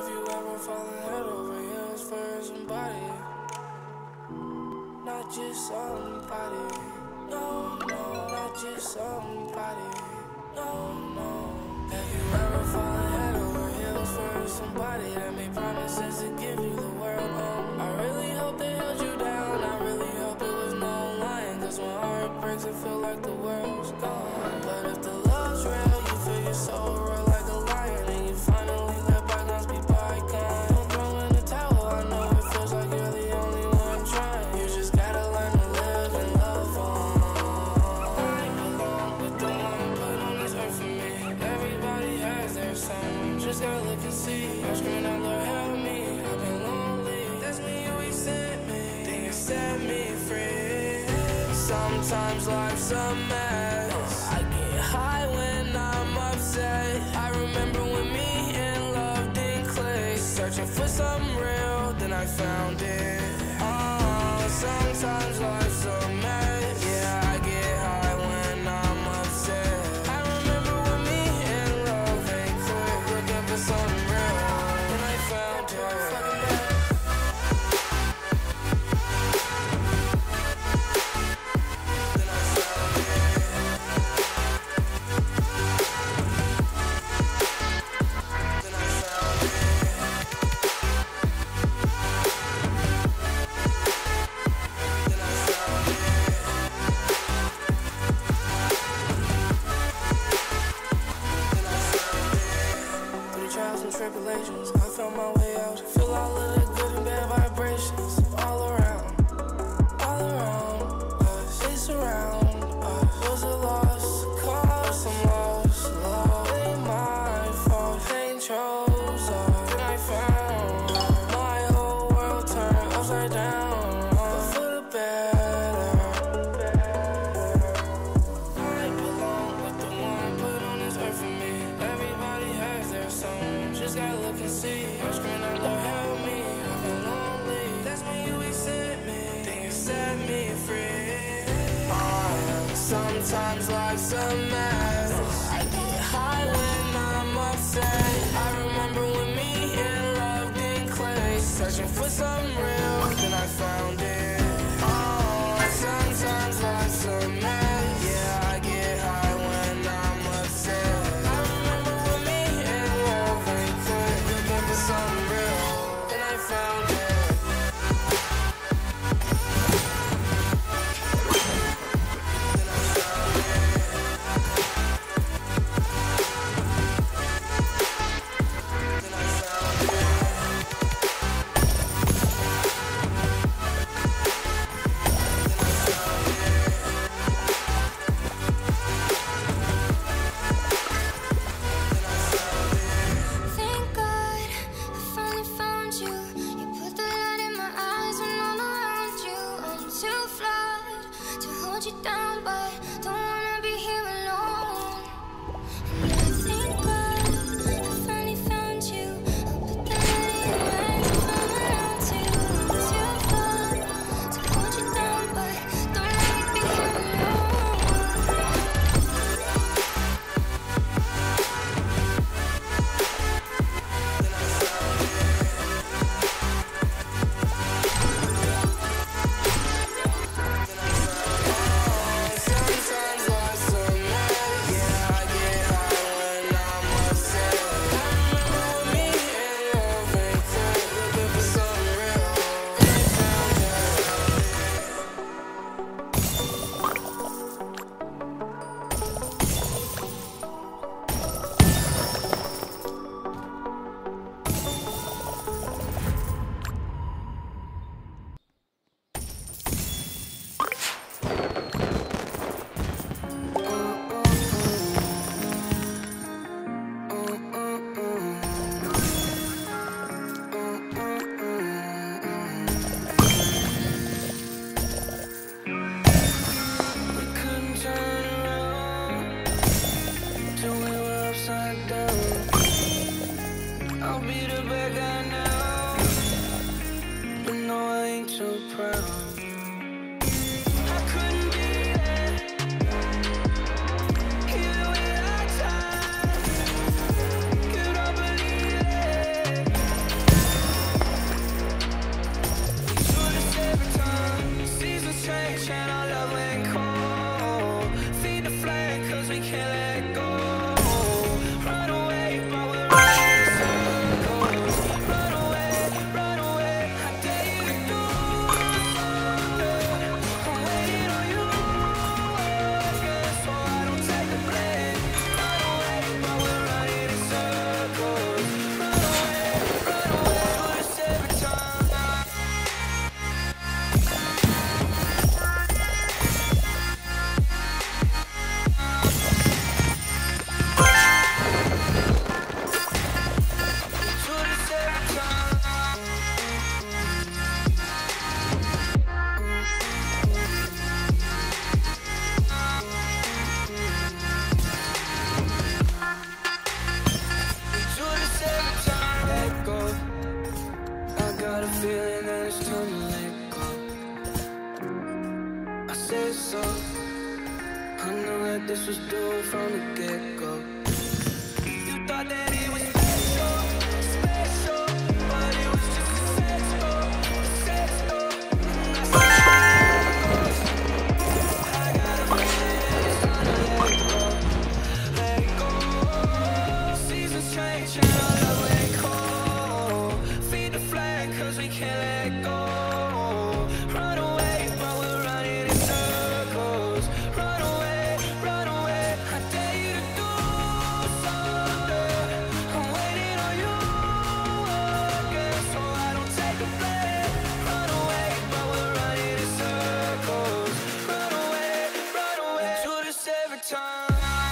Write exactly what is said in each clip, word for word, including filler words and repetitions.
Have you ever fallen head over heels for somebody? Not just somebody. No, no, not just somebody. No, no. Have you ever fallen head over heels for somebody that made promises to give you the world? Um, I really hope they held you down. I really hope it was no lying. Cause when heart breaks, it feel like the world's gone. But if the love's real, you feel your soul roar like a lion. And you finally let bygones be bygones. Don't throw in the towel, I know it feels like you're the only one trying. You just gotta learn to live and love on. I belong with the one put on this earth for me. Everybody has their song, just gotta look and see. I'm screaming out, Lord help me, I've been lonely. That's me, you he sent me, then you set me free. Sometimes life's a mess. I get high when I'm upset. I remember when me and love didn't click. Searching for something real, then I found it. Oh, sometimes life's a mess. Yeah, I get high when I'm upset. I remember when me and love ain't click. Looking for something real, then I found it. Tribulations, I found my way out. Feel all of the good and bad vibrations all around, all around us. They surround us. Was a lost cause, some lost love. Ain't my fault, pain chose us. Then I found my whole world turned upside down, but for the better. I belong with the one put on this earth for me. Everybody has their song, just gotta look and see. I'm screaming out, Lord help me, I've been lonely. That's when you he sent me, then you set me free. Oh, sometimes life's a mess. I get high when I'm upset. I remember when me and love didn't click. Searching for something real, then I found it. Oh, sometimes life's a mess. Yeah, I get high when I'm upset. I remember when me and love ain't click. Looking for something real, then I found it. Then I found it. Then I found it. Thank God I finally found you. You put the light in my eyes when I'm around you. I'm too flawed to hold you down, but don't wanna be here alone. And I thank God I finally found you. I put the light in my eyes if I'm around you. I'm too flawed to hold you down, but don't let me be here alone. Sometimes life's a mess. Yeah, I get high when I'm upset. I remember when me and love ain't click. Looking for something real, then I found we couldn't turn around till we were upside down. I'll be the bad guy now, but no, I ain't too proud. I couldn't be there, even when I tried. Could I believe it? this was due from the get-go. You thought that it was special, special, but it was just a sex doll, a sex doll. And that's how it goes. I got a feeling it's time to let go, let go. Seasons change and our love ain't cold. Feed the flag 'cause we can't let go. Run away, but we're running in circles. Run away, run away. I dare you to do something. I'm waiting on you again, so I don't take the blame. Run away, but we're running in circles. Run away, run away. Do this every time.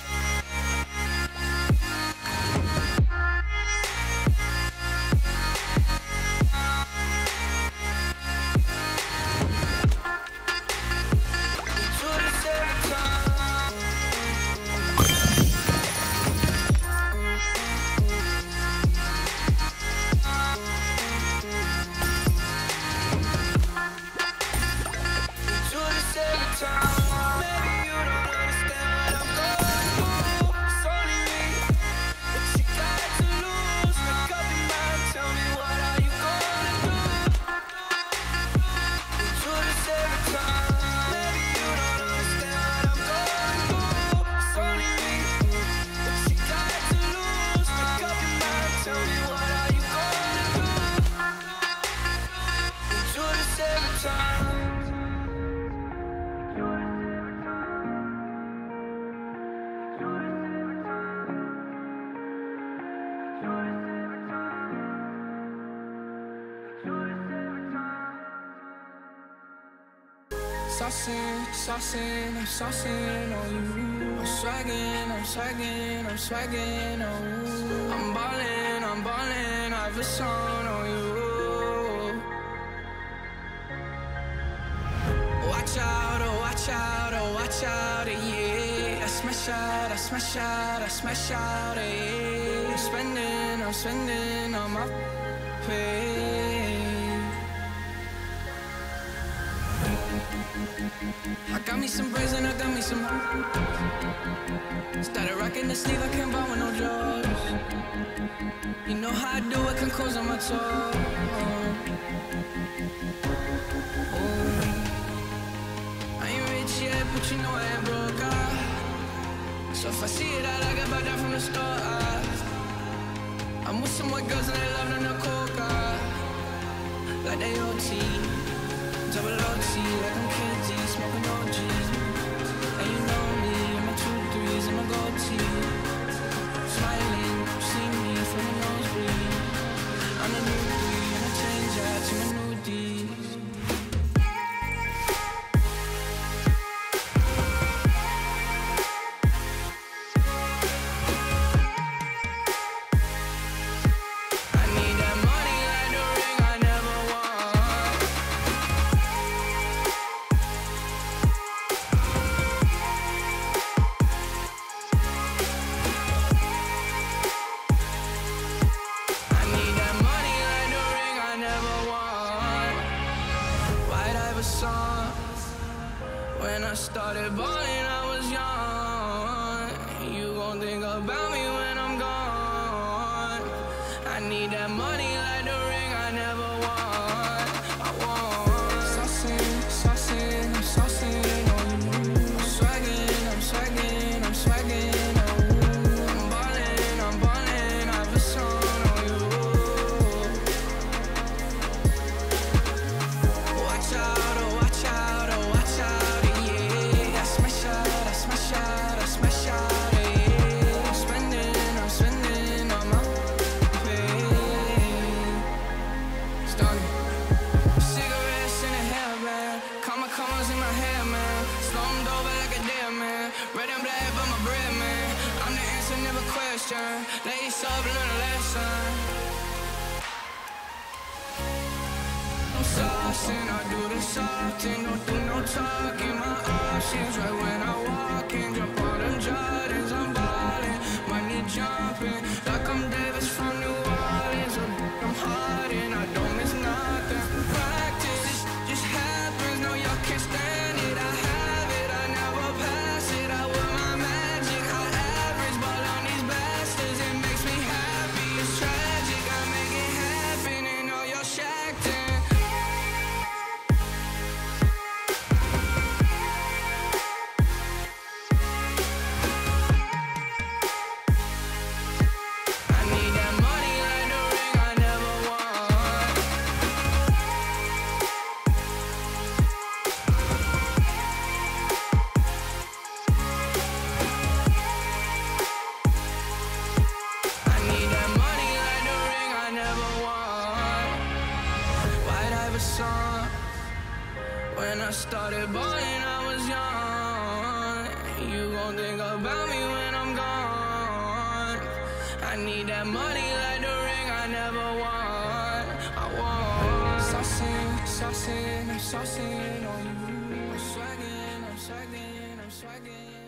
Saucing, saucing, I'm saucing on you. I'm swagging, I'm swagging, I'm swagging on you. I'm ballin', I'm ballin', I've a song on you. Watch out, oh watch out, oh watch out, yeah. I smash out, I smash out, I smash out, yeah. I'm spending, I'm spending on my pay. I got me some braids and I got me some. Started rocking the sleeve, I can't buy with no drawers. You know how I do it, can close on my toes. Oh. I ain't rich yet, but you know I ain't broke. Ah. So if I see it, I like it, buy that from the store. Ah. I'm with some white girls and they love no coca. Like they O T. Double O T, like I'm K G, smoking O Gs. And you know me, and my two threes and my gold tee. Smiling, you see me from the nosebleed. I'm the new three, and I change out to my new D's. When I started balling, I was young. You gon' think about me when I'm gone. I need that money like the ring I never won. I want saucing, saucing, I'm saucing on you. I'm swagging, I'm swagging, I'm swagging on you. I'm ballin', I'm ballin', I've a song on you. Watch out, oh watch out, oh watch out. Lace up, learn a lesson. I'm saucing, I do the softing, don't do no talking. My options right when I walk in, drop all them Jordans, I'm ballin', money jumping like I'm Davis from New Orleans. I'm hard and I don't miss nothing. Practice just happens, no y'all can't stand it. I have it, I never pass it. I wear my mask. a song. When I started balling, I was young. You gon' think about me when I'm gone. I need that money like the ring I never won. I want saucing, saucing, I'm saucing on you. I'm swagging, I'm swagging, I'm swagging.